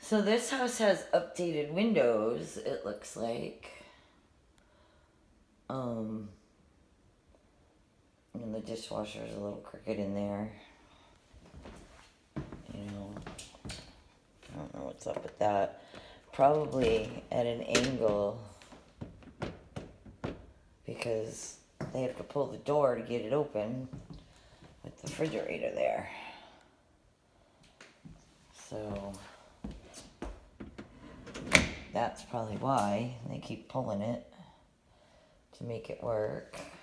So this house has updated windows, it looks like. And the dishwasher is a little crooked in there. You know, I don't know what's up with that. Probably at an angle because they have to pull the door to get it open with the refrigerator there. So that's probably why they keep pulling it to make it work.